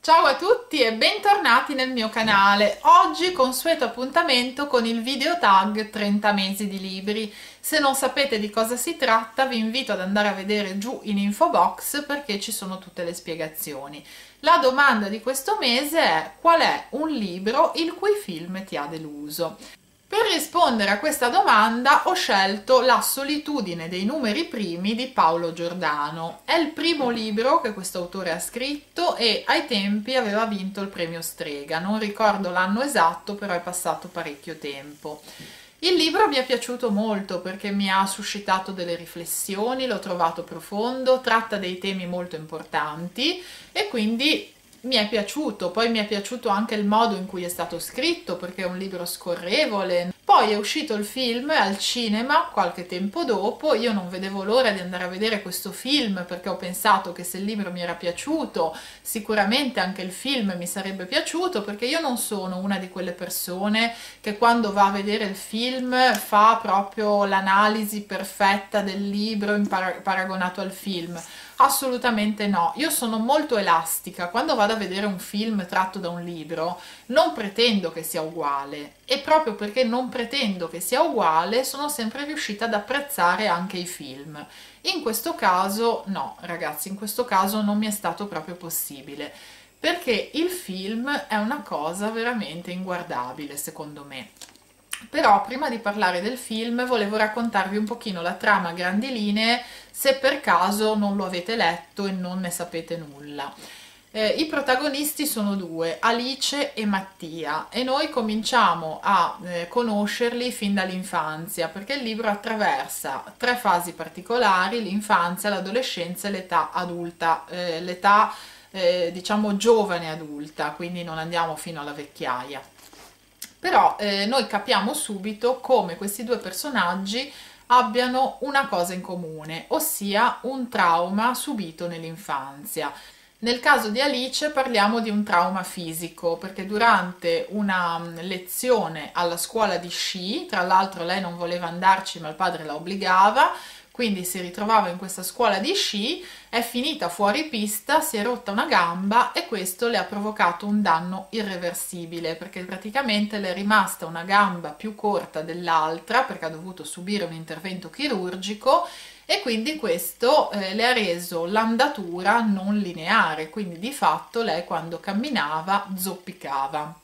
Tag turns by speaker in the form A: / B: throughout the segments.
A: Ciao a tutti e bentornati nel mio canale. Oggi consueto appuntamento con il video tag 30 mesi di libri. Se non sapete di cosa si tratta vi invito ad andare a vedere giù in info box perché ci sono tutte le spiegazioni. La domanda di questo mese è: qual è un libro il cui film ti ha deluso? Per rispondere a questa domanda ho scelto La solitudine dei numeri primi di Paolo Giordano. È il primo libro che questo autore ha scritto e ai tempi aveva vinto il premio Strega. Non ricordo l'anno esatto, però è passato parecchio tempo. Il libro mi è piaciuto molto perché mi ha suscitato delle riflessioni, l'ho trovato profondo, tratta dei temi molto importanti e quindi mi è piaciuto. Poi mi è piaciuto anche il modo in cui è stato scritto perché è un libro scorrevole. Poi è uscito il film al cinema qualche tempo dopo, io non vedevo l'ora di andare a vedere questo film perché ho pensato che se il libro mi era piaciuto sicuramente anche il film mi sarebbe piaciuto, perché io non sono una di quelle persone che quando va a vedere il film fa proprio l'analisi perfetta del libro paragonato al film. Assolutamente no, io sono molto elastica. Quando vado a vedere un film tratto da un libro non pretendo che sia uguale, e proprio perché non pretendo che sia uguale sono sempre riuscita ad apprezzare anche i film. In questo caso no, ragazzi, in questo caso non mi è stato proprio possibile, perché il film è una cosa veramente inguardabile secondo me. Però prima di parlare del film volevo raccontarvi un pochino la trama a grandi linee, se per caso non lo avete letto e non ne sapete nulla. I protagonisti sono due, Alice e Mattia, e noi cominciamo a conoscerli fin dall'infanzia, perché il libro attraversa tre fasi particolari: l'infanzia, l'adolescenza e l'età adulta, l'età diciamo giovane adulta, quindi non andiamo fino alla vecchiaia. Però noi capiamo subito come questi due personaggi abbiano una cosa in comune, ossia un trauma subito nell'infanzia. Nel caso di Alice parliamo di un trauma fisico, perché durante una lezione alla scuola di sci, tra l'altro lei non voleva andarci ma il padre la obbligava, quindi si ritrovava in questa scuola di sci, è finita fuori pista, si è rotta una gamba e questo le ha provocato un danno irreversibile, perché praticamente le è rimasta una gamba più corta dell'altra perché ha dovuto subire un intervento chirurgico, e quindi questo le ha reso l'andatura non lineare, quindi di fatto lei quando camminava zoppicava.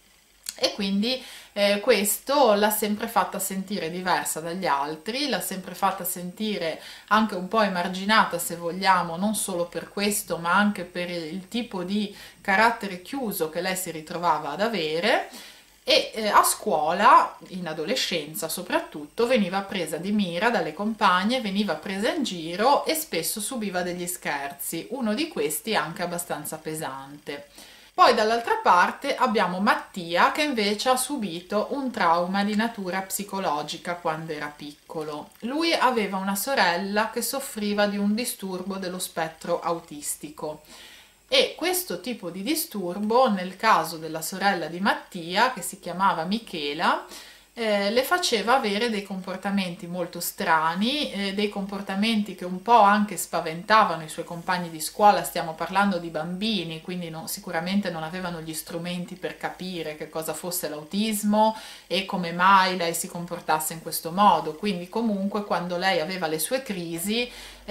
A: E quindi questo l'ha sempre fatta sentire diversa dagli altri, l'ha sempre fatta sentire anche un po' emarginata, se vogliamo, non solo per questo ma anche per il tipo di carattere chiuso che lei si ritrovava ad avere. E a scuola, in adolescenza soprattutto, veniva presa di mira dalle compagne, veniva presa in giro e spesso subiva degli scherzi, uno di questi anche abbastanza pesante. Poi dall'altra parte abbiamo Mattia, che invece ha subito un trauma di natura psicologica quando era piccolo. Lui aveva una sorella che soffriva di un disturbo dello spettro autistico, e questo tipo di disturbo, nel caso della sorella di Mattia, che si chiamava Michela, le faceva avere dei comportamenti molto strani, dei comportamenti che un po' anche spaventavano i suoi compagni di scuola. Stiamo parlando di bambini, quindi sicuramente non avevano gli strumenti per capire che cosa fosse l'autismo e come mai lei si comportasse in questo modo. Quindi comunque quando lei aveva le sue crisi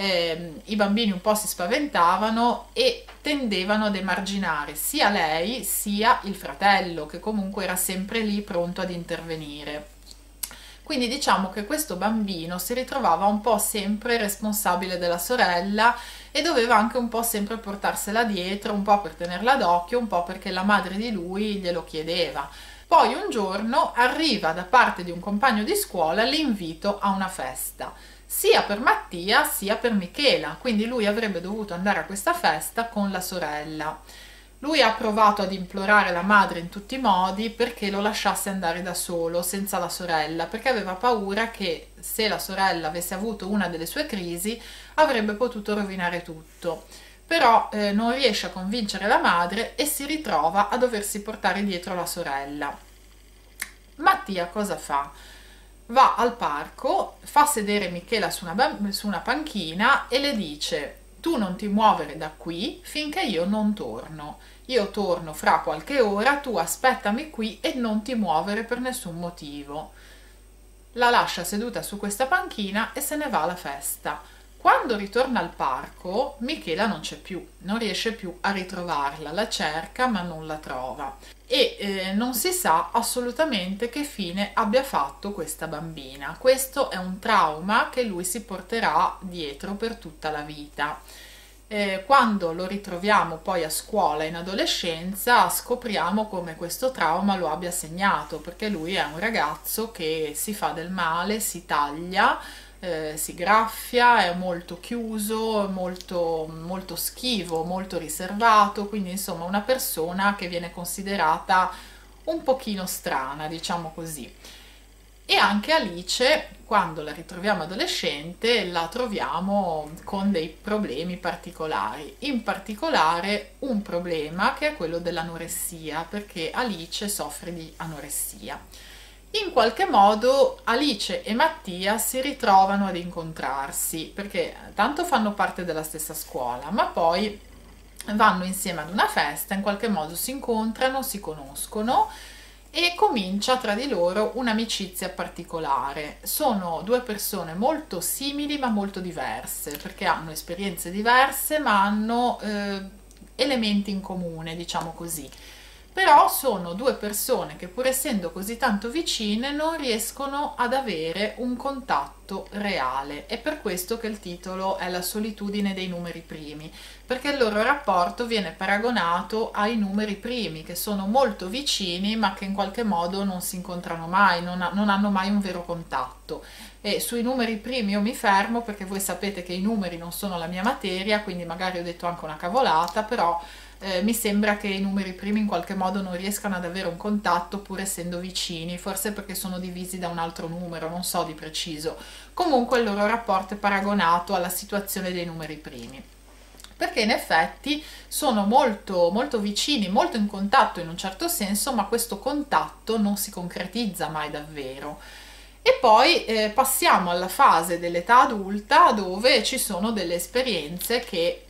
A: i bambini un po' si spaventavano e tendevano ad emarginare sia lei sia il fratello, che comunque era sempre lì pronto ad intervenire. Quindi diciamo che questo bambino si ritrovava un po' sempre responsabile della sorella e doveva anche un po' sempre portarsela dietro, un po' per tenerla d'occhio, un po' perché la madre di lui glielo chiedeva. Poi un giorno arriva da parte di un compagno di scuola l'invito a una festa, sia per Mattia sia per Michela, quindi lui avrebbe dovuto andare a questa festa con la sorella. Lui ha provato ad implorare la madre in tutti i modi perché lo lasciasse andare da solo, senza la sorella, perché aveva paura che se la sorella avesse avuto una delle sue crisi avrebbe potuto rovinare tutto. Però non riesce a convincere la madre e si ritrova a doversi portare dietro la sorella. Mattia cosa fa? Va al parco, fa sedere Michela su una panchina e le dice: tu non ti muovere da qui finché io non torno. Io torno fra qualche ora, tu aspettami qui e non ti muovere per nessun motivo. La lascia seduta su questa panchina e se ne va alla festa. Quando ritorna al parco, Michela non c'è più, non riesce più a ritrovarla, la cerca ma non la trova e non si sa assolutamente che fine abbia fatto questa bambina. Questo è un trauma che lui si porterà dietro per tutta la vita. Quando lo ritroviamo poi a scuola in adolescenza scopriamo come questo trauma lo abbia segnato, perché lui è un ragazzo che si fa del male, si taglia, si graffia, è molto chiuso, molto schivo, molto riservato, quindi insomma una persona che viene considerata un pochino strana, diciamo così. E anche Alice, quando la ritroviamo adolescente, la troviamo con dei problemi particolari, in particolare un problema che è quello dell'anoressia, perché Alice soffre di anoressia. In qualche modo Alice e Mattia si ritrovano ad incontrarsi, perché tanto fanno parte della stessa scuola, ma poi vanno insieme ad una festa, in qualche modo si incontrano, si conoscono e comincia tra di loro un'amicizia particolare. Sono due persone molto simili ma molto diverse, perché hanno esperienze diverse ma hanno elementi in comune, diciamo così. Però sono due persone che, pur essendo così tanto vicine, non riescono ad avere un contatto reale. È per questo che il titolo è La solitudine dei numeri primi, perché il loro rapporto viene paragonato ai numeri primi, che sono molto vicini ma che in qualche modo non si incontrano mai, non hanno mai un vero contatto. E sui numeri primi io mi fermo, perché voi sapete che i numeri non sono la mia materia, quindi magari ho detto anche una cavolata, però mi sembra che i numeri primi in qualche modo non riescano ad avere un contatto pur essendo vicini, forse perché sono divisi da un altro numero, non so di preciso. Comunque il loro rapporto è paragonato alla situazione dei numeri primi, perché in effetti sono molto vicini, molto in contatto in un certo senso, ma questo contatto non si concretizza mai davvero. E poi passiamo alla fase dell'età adulta, dove ci sono delle esperienze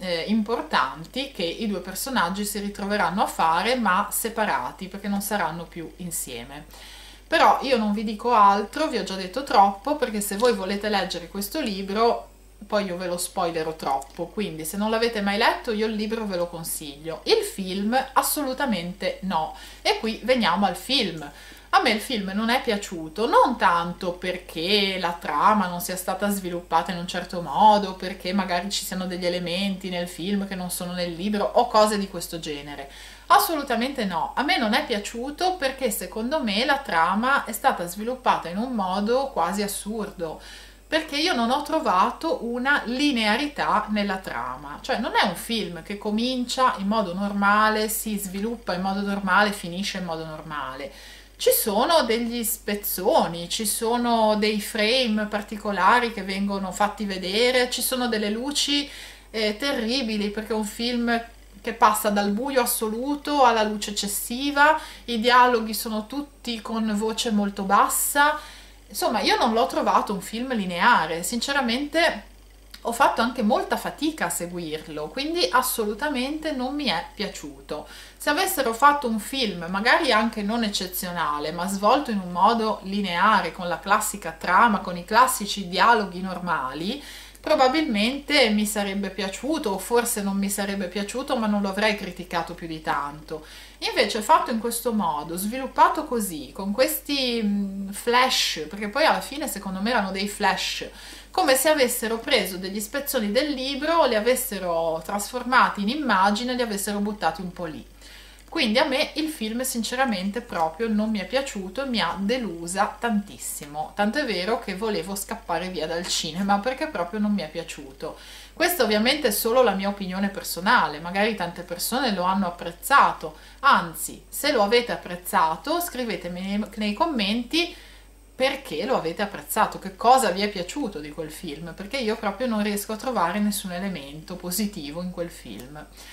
A: importanti che i due personaggi si ritroveranno a fare, ma separati, perché non saranno più insieme. Però io non vi dico altro, vi ho già detto troppo, perché se voi volete leggere questo libro poi io ve lo spoilerò troppo, quindi se non l'avete mai letto io il libro ve lo consiglio. Il film assolutamente no, e qui veniamo al film. A me il film non è piaciuto, non tanto perché la trama non sia stata sviluppata in un certo modo, perché magari ci siano degli elementi nel film che non sono nel libro o cose di questo genere. Assolutamente no, a me non è piaciuto perché secondo me la trama è stata sviluppata in un modo quasi assurdo, perché io non ho trovato una linearità nella trama, cioè non è un film che comincia in modo normale, si sviluppa in modo normale, finisce in modo normale. Ci sono degli spezzoni, ci sono dei frame particolari che vengono fatti vedere, ci sono delle luci terribili, perché è un film che passa dal buio assoluto alla luce eccessiva, i dialoghi sono tutti con voce molto bassa. Insomma, io non l'ho trovato un film lineare, sinceramente ho fatto anche molta fatica a seguirlo, quindi assolutamente non mi è piaciuto. Se avessero fatto un film, magari anche non eccezionale, ma svolto in un modo lineare, con la classica trama, con i classici dialoghi normali, probabilmente mi sarebbe piaciuto, o forse non mi sarebbe piaciuto, ma non lo avrei criticato più di tanto. Invece fatto in questo modo, sviluppato così, con questi flash, perché poi alla fine secondo me erano dei flash, come se avessero preso degli spezzoni del libro, li avessero trasformati in immagine e li avessero buttati un po' lì. Quindi a me il film sinceramente proprio non mi è piaciuto, mi ha delusa tantissimo, tanto è vero che volevo scappare via dal cinema perché proprio non mi è piaciuto. Questa ovviamente è solo la mia opinione personale, magari tante persone lo hanno apprezzato, anzi, se lo avete apprezzato scrivetemi nei commenti perché lo avete apprezzato, che cosa vi è piaciuto di quel film, perché io proprio non riesco a trovare nessun elemento positivo in quel film.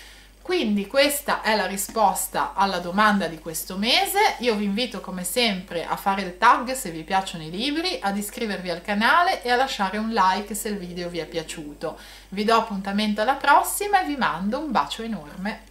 A: Quindi questa è la risposta alla domanda di questo mese. Io vi invito come sempre a fare il tag se vi piacciono i libri, ad iscrivervi al canale e a lasciare un like se il video vi è piaciuto. Vi do appuntamento alla prossima e vi mando un bacio enorme.